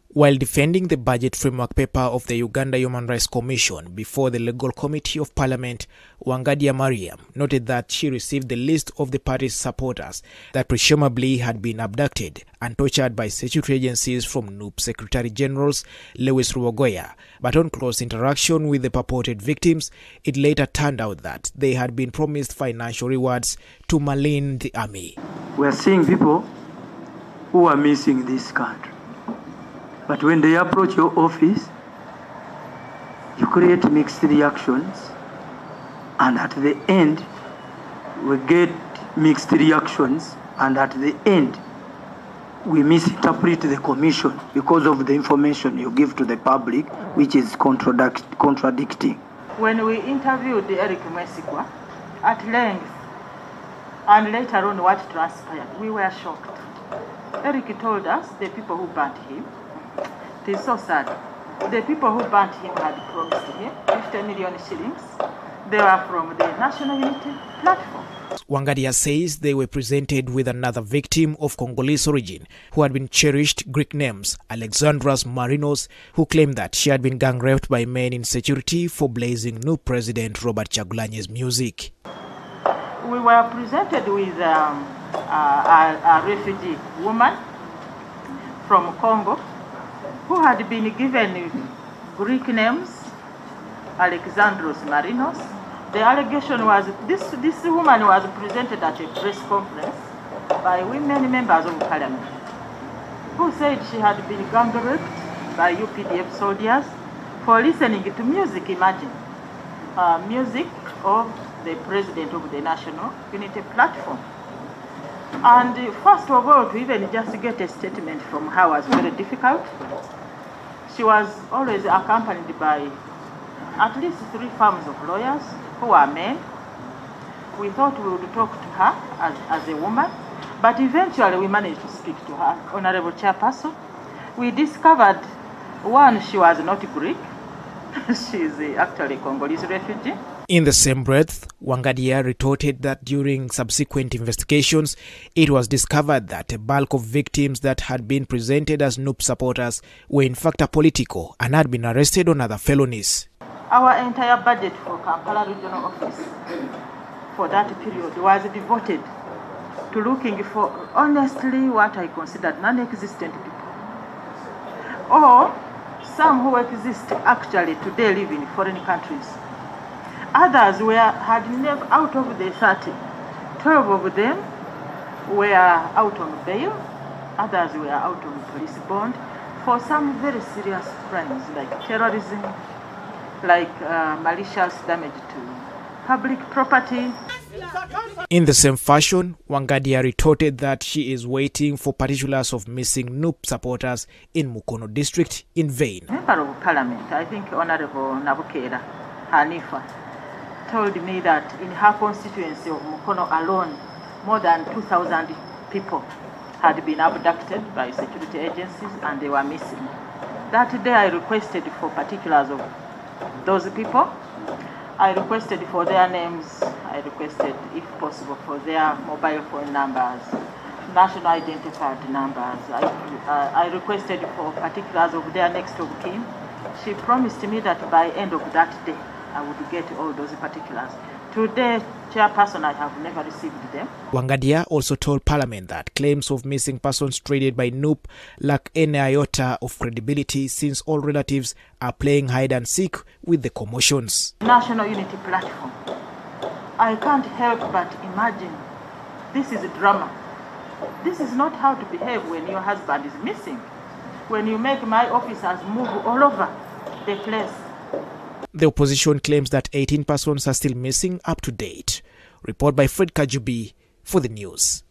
While defending the budget framework paper of the Uganda Human Rights Commission before the Legal Committee of Parliament, Wangadia Mariam noted that she received the list of the party's supporters that presumably had been abducted and tortured by security agencies from NUP Secretary Generals Lewis Rubogoya. But on close interaction with the purported victims, it later turned out that they had been promised financial rewards to malign the army. We are seeing people who are missing this country. But when they approach your office, you create mixed reactions, and at the end, we get mixed reactions, and at the end, we misinterpret the commission because of the information you give to the public, which is contradicting. When we interviewed Eric Mwesigwa at length, and later on what transpired, we were shocked. Eric told us the people who burnt him, it is so sad. The people who burnt him had promised him 50 million shillings. They were from the National Unity Platform. Wangadia says they were presented with another victim of Congolese origin who had been cherished Greek names, Alexandras Marinos, who claimed that she had been gang raped by men in security for blazing new President Robert Chagulanyi's music. We were presented with a refugee woman from Congo who had been given Greek names, Alexandros Marinos. The allegation was this woman was presented at a press conference by women members of parliament who said she had been gang raped by UPDF soldiers for listening to music, imagine, music of the president of the National Unity Platform. And first of all, to even just get a statement from her was very difficult. She was always accompanied by at least 3 firms of lawyers who are men. We thought we would talk to her as a woman, but eventually we managed to speak to her, Honorable Chairperson. We discovered, one, she was not Greek. She is actually a Congolese refugee. In the same breath, Wangadia retorted that during subsequent investigations, it was discovered that a bulk of victims that had been presented as NUP supporters were in fact apolitical and had been arrested on other felonies. Our entire budget for Kampala Regional Office for that period was devoted to looking for honestly what I considered non-existent people, or some who exist actually today live in foreign countries. Others had never, out of the 30, 12 of them were out on bail, others were out on police bond for some very serious crimes like terrorism, like malicious damage to public property. In the same fashion, Wangadia retorted that she is waiting for particulars of missing NUP supporters in Mukono district in vain. Member of Parliament, I think Honorable Nabukera Hanifa, told me that in her constituency of Mukono alone, more than 2,000 people had been abducted by security agencies and they were missing. That day I requested for particulars of those people. I requested for their names. I requested, if possible, for their mobile phone numbers, national identity card numbers. I requested for particulars of their next of kin. She promised me that by end of that day, I would get all those particulars. Today, Chairperson, I have never received them. Wangadia also told Parliament that claims of missing persons traded by NUP lack any iota of credibility since all relatives are playing hide and seek with the commotions. National Unity Platform. I can't help but imagine this is drama. This is not how to behave when your husband is missing. When you make my officers move all over the place. The opposition claims that 18 persons are still missing up to date. Report by Fred Kajubi for the news.